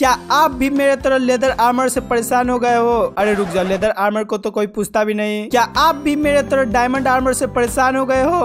क्या आप भी मेरे तरह लेदर आर्मर से परेशान हो गए हो? अरे रुक जाओ, लेदर आर्मर को तो कोई पूछता भी नहीं। क्या आप भी मेरे तरह डायमंड आर्मर से परेशान हो गए हो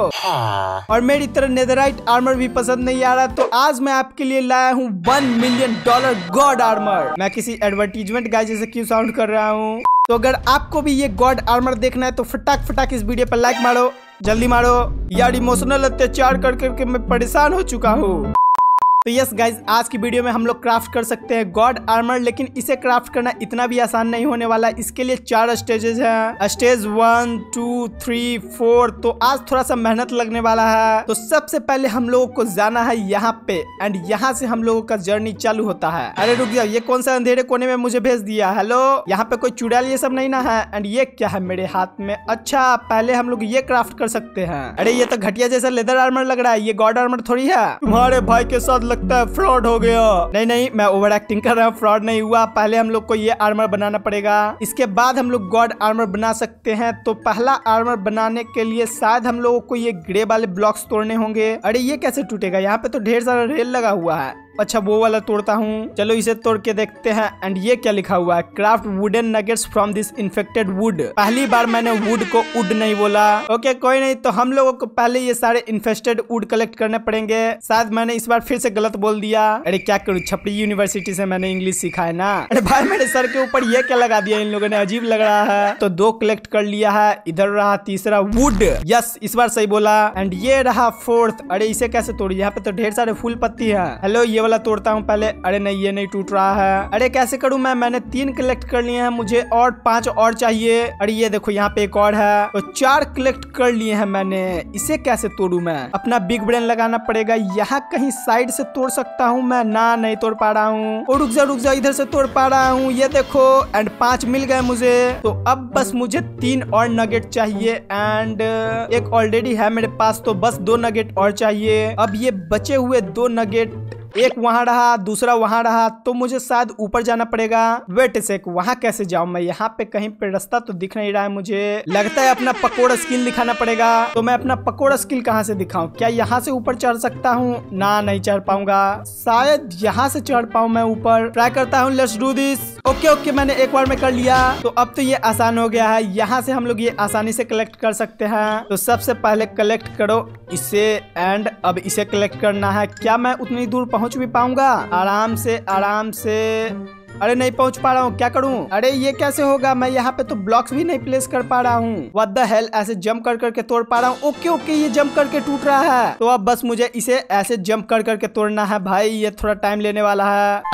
और मेरी तरह नेदराइट आर्मर भी पसंद नहीं आ रहा? तो आज मैं आपके लिए लाया हूँ $1 मिलियन गॉड आर्मर। मैं किसी एडवर्टीजमेंट गाय जैसे क्यों साउंड कर रहा हूँ? तो अगर आपको भी ये गॉड आर्मर देखना है तो फटाक इस वीडियो पर लाइक मारो, जल्दी मारो यार। इमोशनल अत्याचार कर करके मैं परेशान हो चुका हूँ। तो यस गाइज, आज की वीडियो में हम लोग क्राफ्ट कर सकते हैं गॉड आर्मर, लेकिन इसे क्राफ्ट करना इतना भी आसान नहीं होने वाला। इसके लिए 4 स्टेजेस हैं, स्टेज 1, 2, 3, 4। तो आज थोड़ा सा मेहनत लगने वाला है। तो सबसे पहले हम लोगों को जाना है यहाँ पे एंड यहाँ से हम लोगों का जर्नी चालू होता है। अरे रुक जाओ, ये कौन सा अंधेरे कोने में मुझे भेज दिया? हेलो, यहाँ पे कोई चुड़ैल ये सब नहीं ना है? एंड ये क्या है मेरे हाथ में? अच्छा, पहले हम लोग ये क्राफ्ट कर सकते हैं। अरे ये तो घटिया जैसा लेदर आर्मर लग रहा है, ये गॉड आर्मर थोड़ी है। तुम्हारे भाई के साथ लगता है फ्रॉड हो गया। नहीं, मैं ओवर एक्टिंग कर रहा हूँ, फ्रॉड नहीं हुआ। पहले हम लोग को ये आर्मर बनाना पड़ेगा, इसके बाद हम लोग गॉड आर्मर बना सकते हैं। तो पहला आर्मर बनाने के लिए शायद हम लोगों को ये ग्रे वाले ब्लॉक्स तोड़ने होंगे। अरे ये कैसे टूटेगा? यहाँ पे तो ढेर सारा रेल लगा हुआ है। अच्छा, वो वाला तोड़ता हूँ, चलो इसे तोड़ के देखते हैं। एंड ये क्या लिखा हुआ है? Craft wooden nuggets from this infected wood. पहली बार मैंने वुड को वुड नहीं बोला। ओके कोई नहीं, तो हम लोगों को पहले ये सारे इन्फेस्टेड वुड कलेक्ट करने पड़ेंगे। शायद मैंने इस बार फिर से गलत बोल दिया। अरे क्या करूँ, छपरी यूनिवर्सिटी से मैंने इंग्लिश सीखा है ना। अरे भाई, मेरे सर के ऊपर ये क्या लगा दिया इन लोगों ने? अजीब लग रहा है। तो 2 कलेक्ट कर लिया है, इधर रहा तीसरा वुड। यस, इस बार सही बोला। एंड ये रहा 4th। अरे इसे कैसे तोड़ी? यहाँ पे तो ढेर सारे फूल पत्ती है। हेलो, ये वाला तोड़ता हूँ पहले। अरे नहीं, ये नहीं टूट रहा है। अरे कैसे करूँ मैंने 3 कलेक्ट कर लिए हैं, मुझे और 5 और चाहिए। अरे ये देखो, यहाँ पे एक और है। तो 4 कलेक्ट कर लिए हैं मैंने। इसे कैसे तोड़ू मैं? अपना बिग ब्रेन लगाना पड़ेगा। यहाँ कहीं साइड से तोड़ सकता हूँ मैं? ना, नहीं तोड़ पा रहा हूँ। और रुक जा, इधर से तोड़ पा रहा हूँ। ये देखो, एंड 5 मिल गए मुझे। तो अब बस मुझे 3 और नगेट चाहिए एंड एक ऑलरेडी है मेरे पास, तो बस 2 नगेट और चाहिए। अब ये बचे हुए 2 नगेट, एक वहां रहा, दूसरा वहां रहा, तो मुझे शायद ऊपर जाना पड़ेगा। वेट ए सेक, वहां कैसे जाऊं मैं? यहाँ पे कहीं पे रास्ता तो दिख नहीं रहा है मुझे। लगता है अपना पकोड़ा स्किल दिखाना पड़ेगा। तो मैं अपना पकोड़ा स्किल कहाँ से दिखाऊं? क्या यहाँ से ऊपर चढ़ सकता हूँ? ना, नहीं चढ़ पाऊंगा। शायद यहाँ से चढ़ पाऊं मैं ऊपर। ट्राई करता हूँ, लेट्स डू दिस। ओके, मैंने एक बार में कर लिया। तो अब तो ये आसान हो गया है। यहाँ से हम लोग ये आसानी से कलेक्ट कर सकते हैं। तो सबसे पहले कलेक्ट करो इसे एंड अब इसे कलेक्ट करना है। क्या मैं उतनी दूर पहुंच भी पाऊंगा? आराम से। अरे नहीं पहुंच पा रहा हूँ, क्या करूँ? अरे ये कैसे होगा? मैं यहाँ पे तो ब्लॉक्स भी नहीं प्लेस कर पा रहा हूँ। व्हाट द हेल, ऐसे जंप कर करके तोड़ पा रहा हूँ। ओके, ये जंप करके टूट रहा है। तो अब बस मुझे इसे ऐसे जंप कर करके तोड़ना है। भाई ये थोड़ा टाइम लेने वाला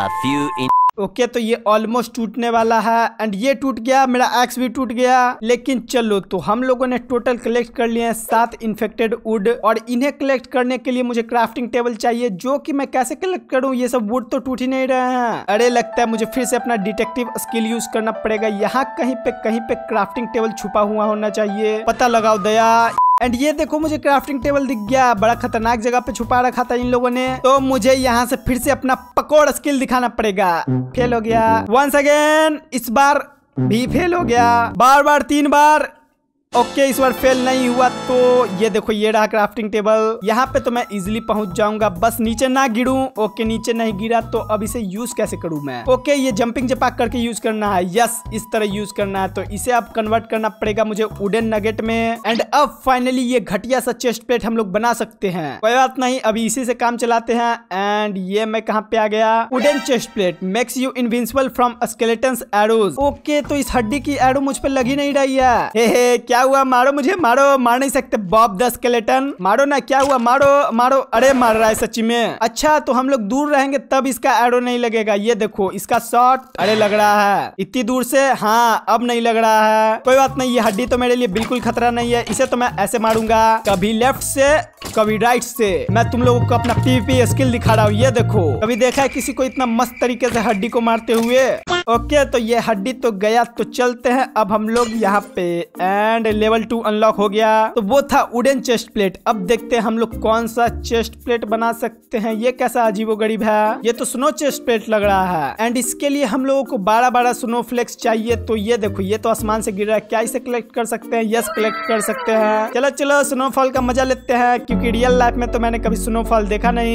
है। ओके, तो ये ऑलमोस्ट टूटने वाला है एंड ये टूट गया, मेरा एक्स भी टूट गया। लेकिन चलो, तो हम लोगों ने टोटल कलेक्ट कर लिए हैं 7 इन्फेक्टेड वुड और इन्हें कलेक्ट करने के लिए मुझे क्राफ्टिंग टेबल चाहिए, जो कि मैं कैसे कलेक्ट करूं? ये सब वुड तो टूट ही नहीं रहे हैं। अरे लगता है मुझे फिर से अपना डिटेक्टिव स्किल यूज करना पड़ेगा। यहाँ कहीं पे क्राफ्टिंग टेबल छुपा हुआ होना चाहिए। पता लगाओ दया। एंड ये देखो, मुझे क्राफ्टिंग टेबल दिख गया। बड़ा खतरनाक जगह पे छुपा रखा था इन लोगों ने। तो मुझे यहाँ से फिर से अपना पकोड़ा स्किल दिखाना पड़ेगा। फेल हो गया वंस अगेन। इस बार भी फेल हो गया। बार 3 बार। ओके, इस बार फेल नहीं हुआ। तो ये देखो, ये रहा क्राफ्टिंग टेबल। यहाँ पे तो मैं इजीली पहुंच जाऊंगा, बस नीचे ना गिरूं। ओके, नीचे नहीं गिरा। तो अब इसे यूज कैसे करूं मैं? ओके, ये जंपिंग जपाक करके यूज करना है। यस, इस तरह यूज करना है। तो इसे अब कन्वर्ट करना पड़ेगा मुझे वुडन नगेट में। एंड अब फाइनली ये घटिया सा चेस्ट प्लेट हम लोग बना सकते हैं। कोई बात नहीं, अभी इसी से काम चलाते हैं। एंड ये मैं कहाँ पे आ गया? Wooden chest plate makes you invincible from skeletons arrows. Okay, तो इस हड्डी की एरो मुझ पे लगी नहीं रही है। हे क्या हुआ? मारो मुझे, मारो। मार नहीं सकते बॉब द स्केलेटन। मारो ना, क्या हुआ? मारो। अरे मार रहा है सच्ची में। अच्छा, तो हम लोग दूर रहेंगे तब इसका एरो नहीं लगेगा। ये देखो, इसका शॉट अरे लग रहा है इतनी दूर से। हाँ, अब नहीं लग रहा है। कोई बात नहीं, ये हड्डी तो मेरे लिए बिल्कुल खतरा नहीं है। इसे तो मैं ऐसे मारूंगा, कभी लेफ्ट से कभी राइट से। मैं तुम लोगों को अपना पीवीपी स्किल दिखा रहा हूँ। ये देखो, कभी देखा है किसी को इतना मस्त तरीके से हड्डी को मारते हुए? ओके, तो ये हड्डी तो गया। तो चलते हैं अब हम लोग यहाँ पे। एंड लेवल 2 अनलॉक हो गया। तो वो था वुडन चेस्ट प्लेट। अब देखते हैं हम लोग कौन सा चेस्ट प्लेट बना सकते हैं। ये कैसा अजीबोगरीब है? ये तो स्नो चेस्ट प्लेट लग रहा है। एंड इसके लिए हम लोगों को 12 स्नो फ्लेक्स चाहिए। तो ये देखो, ये तो आसमान से गिर रहा है। क्या इसे कलेक्ट कर सकते हैं? यस, कलेक्ट कर सकते हैं। चलो स्नोफॉल का मजा लेते हैं, क्योंकि रियल लाइफ में तो मैंने कभी स्नोफॉल देखा नहीं।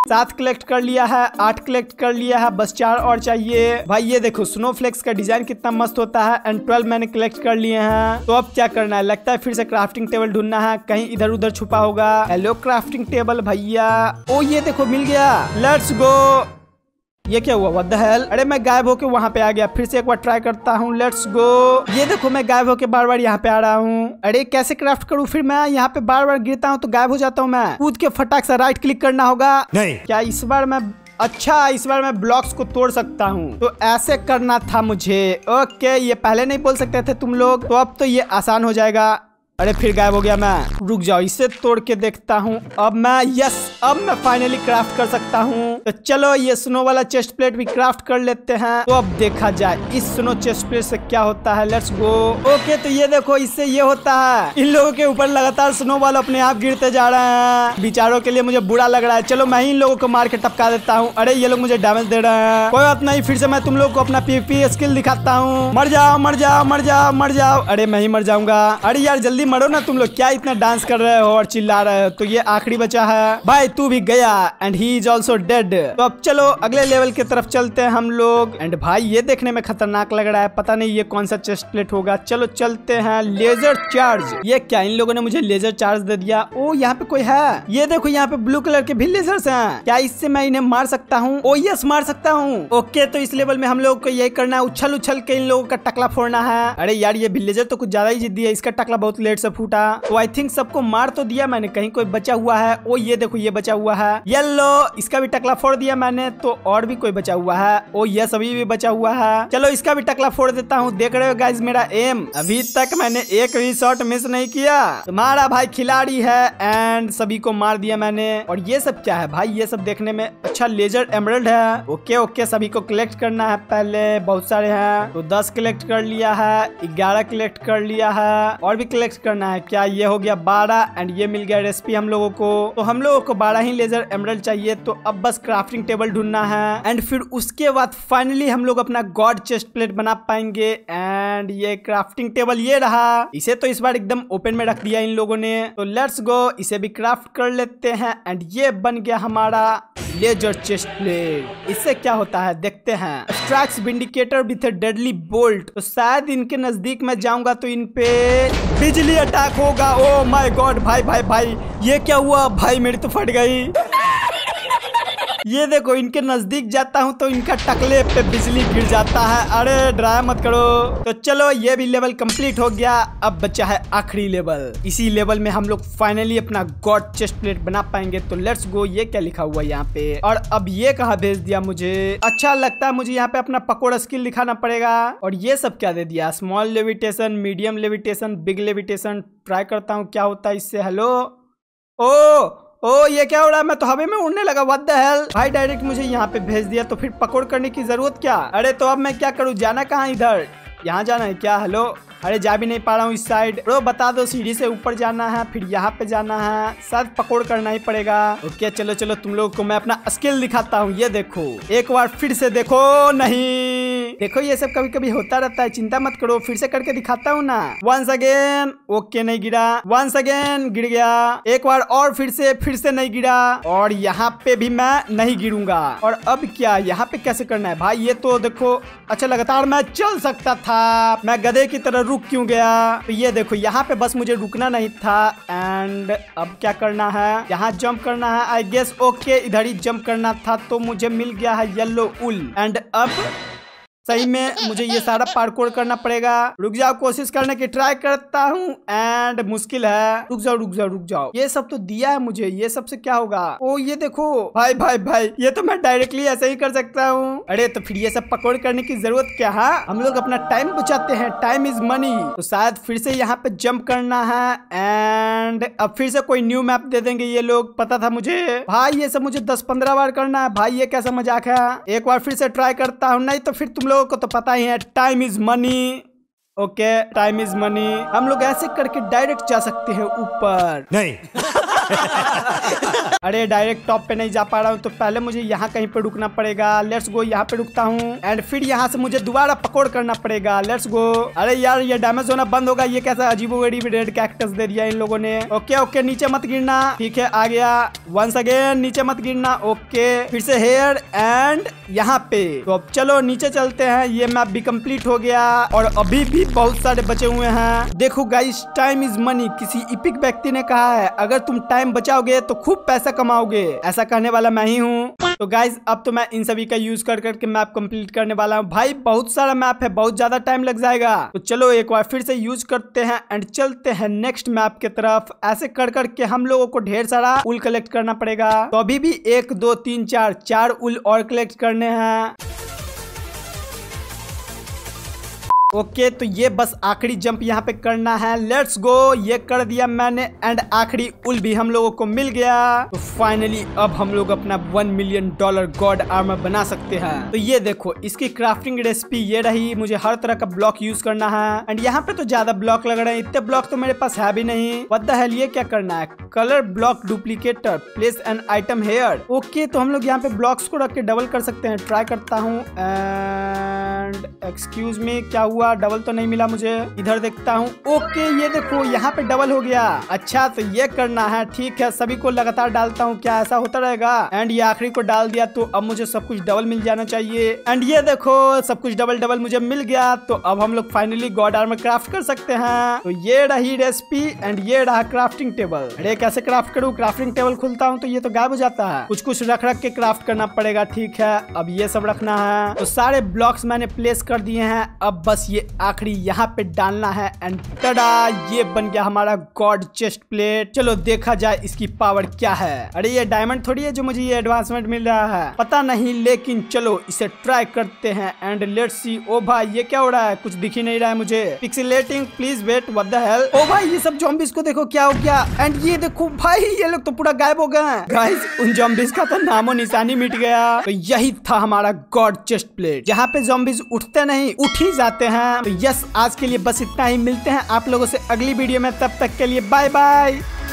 7 कलेक्ट कर लिया है, 8 कलेक्ट कर लिया है, बस 4 और चाहिए। भाई ये देखो स्नोफ्लेक्स का डिजाइन कितना मस्त होता है एंड 12 मैंने कलेक्ट कर लिए हैं। तो अब क्या करना है, लगता है फिर से क्राफ्टिंग टेबल ढूंढना है, कहीं इधर उधर छुपा होगा। हेलो क्राफ्टिंग टेबल भैया, ओ ये देखो मिल गया, लेट्स गो। ये क्या हुआ, व्हाट द हेल? अरे मैं गायब होके वहाँ पे आ गया, फिर से एक बार ट्राई करता हूँ, लेट्स गो। ये देखो मैं गायब होके बार बार यहाँ पे आ रहा हूँ। अरे कैसे क्राफ्ट करूँ फिर, मैं यहाँ पे बार बार गिरता हूँ तो गायब हो जाता हूँ। मैं कूद के फटाक से राइट क्लिक करना होगा। नहीं क्या इस बार मैं, अच्छा इस बार मैं ब्लॉक्स को तोड़ सकता हूँ, तो ऐसे करना था मुझे। ओके ये पहले नहीं बोल सकते थे तुम लोग, तो अब तो ये आसान हो जाएगा। अरे फिर गायब हो गया मैं, रुक जाओ इसे तोड़ के देखता हूँ। अब मैं, यस अब मैं फाइनली क्राफ्ट कर सकता हूँ। तो चलो ये स्नो वाला चेस्ट प्लेट भी क्राफ्ट कर लेते हैं। तो अब देखा जाए इस स्नो चेस्ट प्लेट से क्या होता है, लेट्स गो। ओके तो ये देखो इससे ये होता है, इन लोगों के ऊपर लगातार स्नो बॉल अपने आप गिरते जा रहे हैं। बेचारों के लिए मुझे बुरा लग रहा है, चलो मैं इन लोगों को मार के टपका देता हूँ। अरे ये लोग मुझे डैमेज दे रहे हैं, कोई बात नहीं, फिर से मैं तुम लोग को अपना पीवीपी स्किल दिखाता हूँ। मर जाओ मर जाओ मर जाओ मर जाओ। अरे मैं ही मर जाऊंगा। अरे यार जल्दी मरो ना तुम लोग, क्या इतना डांस कर रहे हो और चिल्ला रहे हो। तो ये आखिरी बचा है भाई, तू भी गया and he is also dead. तो अब चलो अगले लेवल की तरफ चलते हैं हम लोग। एंड भाई ये देखने में खतरनाक लग रहा है, पता नहीं ये कौन सा चेस्ट प्लेट होगा। चलो चलते हैं। लेजर चार्ज, ये क्या इन लोगों ने मुझे लेजर चार्ज दे दिया। ओ यहाँ पे कोई है, ये देखो यहाँ पे ब्लू कलर के भी लेजर्स हैं। क्या इससे मैं इन्हें मार सकता हूँ? ओ यस मार सकता हूँ। ओके तो इस लेवल में हम लोग को यही करना है, उछल उछल के इन लोगों का टकला फोड़ना है। अरे यार ये विलेजर तो कुछ ज्यादा ही जिद्दी है, इसका टकला बहुत लेट से फूटा। तो आई थिंक सबको मार तो दिया मैंने, कहीं कोई बचा हुआ है। ओ ये देखो ये बचा हुआ है, येलो, इसका भी टकला फोड़ दिया मैंने। तो और भी कोई बचा हुआ है। ओ ये सभी भी बचा हुआ है, चलो इसका भी टकला फोड़ देता हूँ। देख रहे हो गाइस मेरा एम, अभी तक मैंने एक भी शॉट मिस नहीं किया। तुम्हारा भाई खिलाड़ी है एंड सभी को मार दिया मैंने। और ये सब क्या है भाई, ये सब देखने में अच्छा लेजर एमरल्ड है। ओके ओके सभी को कलेक्ट करना है पहले, बहुत सारे हैं। तो 10 कलेक्ट कर लिया है, 11 कलेक्ट कर लिया है, और भी कलेक्ट करना है। क्या ये हो गया 12 एंड ये मिल गया रेसिपी हम लोगों को। तो हम लोगों को 12 ही लेजर एमरल्ड चाहिए। तो अब बस क्राफ्टिंग टेबल ढूंढना है एंड फिर उसके बाद फाइनली हम लोग अपना गॉड चेस्ट प्लेट बना पाएंगे। एंड ये क्राफ्टिंग टेबल ये रहा, इसे तो इस बार एकदम ओपन में रख दिया इन लोगों ने। तो लेट्स गो, इसे भी क्राफ्ट कर लेते हैं एंड ये बन गया हमारा लेजर चेस्ट प्लेट। इससे क्या होता है देखते हैं। Strikes vindicator with deadly bolt, तो शायद इनके नजदीक में जाऊंगा तो इन पे बिजली अटैक होगा। ओ माय गॉड भाई भाई भाई ये क्या हुआ भाई, मेरी तो फट गई। ये देखो इनके नजदीक जाता हूँ तो इनका टकले पे बिजली गिर जाता है। अरे डराया मत करो। तो चलो ये भी लेवल कंप्लीट हो गया, अब बचा है आखिरी लेवल। इसी लेवल में हम लोग फाइनली अपना गॉड चेस्ट प्लेट बना पाएंगे। तो लेट्स गो। ये क्या लिखा हुआ है यहाँ पे, और अब ये कहाँ भेज दिया मुझे। अच्छा लगता है मुझे यहाँ पे अपना पकोड़ा स्किल दिखाना पड़ेगा। और ये सब क्या दे दिया, small levitation, medium levitation, big levitation. Try करता हूँ क्या होता है इससे। हेलो, ओ ये क्या हो रहा है, मैं तो हवा में उड़ने लगा। व्हाट द हेल भाई, डायरेक्ट मुझे यहाँ पे भेज दिया, तो फिर पकड़ करने की जरूरत क्या। अरे तो अब मैं क्या करूँ, जाना कहाँ, इधर यहाँ जाना है क्या। हेलो, अरे जा भी नहीं पा रहा हूँ इस साइड। ब्रो बता दो, सीढ़ी से ऊपर जाना है, फिर यहाँ पे जाना है, शायद पकड़ करना ही पड़ेगा। ओके चलो चलो तुम लोग को मैं अपना स्किल दिखाता हूँ। ये देखो एक बार फिर से देखो, नहीं देखो ये सब कभी कभी होता रहता है, चिंता मत करो, फिर से करके दिखाता हूँ ना। वंस अगेन, ओके नहीं गिरा, वंस अगेन गिर गया, एक बार और फिर से नहीं गिरा, और यहाँ पे भी मैं नहीं गिरूंगा। और अब क्या यहाँ पे कैसे करना है भाई, ये तो देखो अच्छा लगातार मैं चल सकता था, मैं गधे की तरह रुक क्यों गया। तो ये देखो यहाँ पे बस मुझे रुकना नहीं था। एंड अब क्या करना है, यहाँ जंप करना है आई गेस। ओके इधर ही जंप करना था, तो मुझे मिल गया है येलो उल। एंड अब सही में मुझे ये सारा पार्कोर करना पड़ेगा। रुक जाओ, कोशिश करने की ट्राई करता हूँ एंड मुश्किल है। रुक जाओ, ये सब तो दिया है मुझे, ये सब से क्या होगा। ओ ये देखो भाई भाई भाई, ये तो मैं डायरेक्टली ऐसे ही कर सकता हूँ। अरे तो फिर ये सब पकड़ करने की जरूरत क्या है, हम लोग अपना टाइम बचाते हैं, टाइम इज मनी। तो शायद फिर से यहाँ पे जंप करना है एंड अब फिर से कोई न्यू मैप दे देंगे ये लोग, पता था मुझे भाई। ये सब मुझे 10-15 बार करना है भाई, ये कैसा मजाक है। एक बार फिर से ट्राई करता हूँ, नहीं तो फिर तुम लोगों को तो पता ही है time is money. Okay time is money, हम लोग ऐसे करके डायरेक्ट जा सकते हैं ऊपर। नहीं अरे डायरेक्ट टॉप पे नहीं जा पा रहा हूँ, तो पहले मुझे यहाँ कहीं पे रुकना पड़ेगा। लेट्स गो, यहाँ पे रुकता हूँ एंड फिर यहाँ से मुझे दोबारा पकड़ करना पड़ेगा। Let's go. अरे यार ये डैमेज होना बंद होगा, ये कैसा अजीबोगरीब रेड कैक्टस दे दिया इन लोगों ने। ओके ओके, नीचे मत गिरना। ठीक है, आ गया। वंस अगेन नीचे मत गिरना। ओके, फिर से हेयर एंड यहाँ पे। तो अब चलो नीचे चलते हैं। ये मैप भी कंप्लीट हो गया और अभी भी बहुत सारे बचे हुए हैं। देखो गाइस, टाइम इज मनी, किसी इपिक व्यक्ति ने कहा है अगर तुम टाइम बचाओगे तो खूब पैसा कमाओगे। ऐसा कहने वाला मैं ही हूँ। तो गाइस अब तो मैं इन सभी का यूज कर करके मैप कंप्लीट करने वाला हूँ। भाई बहुत सारा मैप है, बहुत ज्यादा टाइम लग जाएगा। तो चलो एक बार फिर से यूज करते हैं एंड चलते हैं नेक्स्ट मैप की तरफ। ऐसे कर करके हम लोगों को ढेर सारा उल कलेक्ट करना पड़ेगा। तो अभी भी 1 2 3 4 उल और कलेक्ट करने हैं। ओके, तो ये बस आखिरी जंप यहाँ पे करना है। लेट्स गो, ये कर दिया मैंने एंड आखिरी उल भी हम लोगों को मिल गया। तो फाइनली अब हम लोग अपना $1 मिलियन गॉड आर्मर बना सकते हैं। तो ये देखो, इसकी क्राफ्टिंग रेसिपी ये रही। मुझे हर तरह का ब्लॉक यूज करना है एंड यहाँ पे तो ज्यादा ब्लॉक लग रहे हैं। इतने ब्लॉक तो मेरे पास है भी नहीं। व्हाट द हेल, ये क्या करना है? Colour block duplicator, place an item here. Okay, तो हम लोग यहाँ पे ब्लॉक्स को रख के डबल कर सकते हैं। ट्राई करता हूँ एंड एक्सक्यूज मी, क्या हुआ? डबल तो नहीं मिला मुझे। इधर देखता हूँ। ओके, ये देखो यहाँ पे डबल हो गया। अच्छा, तो ये करना है। ठीक है, सभी को लगातार डालता हूँ। क्या ऐसा होता रहेगा? एंड ये आखिरी को डाल दिया, तो अब मुझे सब कुछ डबल मिल जाना चाहिए। एंड ये देखो, सब कुछ डबल डबल मुझे मिल गया। तो अब हम लोग फाइनली गॉड आर्मर क्राफ्ट कर सकते हैं। तो ये रही रेसिपी एंड ये रहा क्राफ्टिंग टेबल। अरे कैसे क्राफ्ट करूँ? क्राफ्टिंग टेबल खुलता हूँ तो ये तो गायब हो जाता है। कुछ कुछ रख रख के क्राफ्ट करना पड़ेगा। ठीक है, अब ये सब रखना है। तो सारे ब्लॉक्स मैंने प्लेस कर दिए हैं। अब बस ये आखिरी यहाँ पे डालना है एंड टडा, ये बन गया हमारा गॉड चेस्ट प्लेट। चलो देखा जाए इसकी पावर क्या है। अरे ये डायमंड थोड़ी है जो मुझे ये एडवांसमेंट मिल रहा है, पता नहीं, लेकिन चलो इसे ट्राई करते हैं एंड लेट्स सी। ओ भाई, ये क्या हो रहा है? कुछ दिख ही नहीं रहा है मुझे। Pixelating, please wait, what the hell. ओ भाई, ये सब ज़ॉम्बीज़ को देखो क्या हो गया। एंड ये देखो भाई, ये लोग तो पूरा गायब हो गए। गाइस, उन ज़ॉम्बीज़ का तो नामो निशानी मिट गया। तो यही था हमारा गॉड चेस्ट प्लेट, जहाँ पे ज़ॉम्बीज़ उठते नहीं, उठ ही जाते हैं। तो यस, आज के लिए बस इतना ही। मिलते हैं आप लोगों से अगली वीडियो में, तब तक के लिए बाय बाय।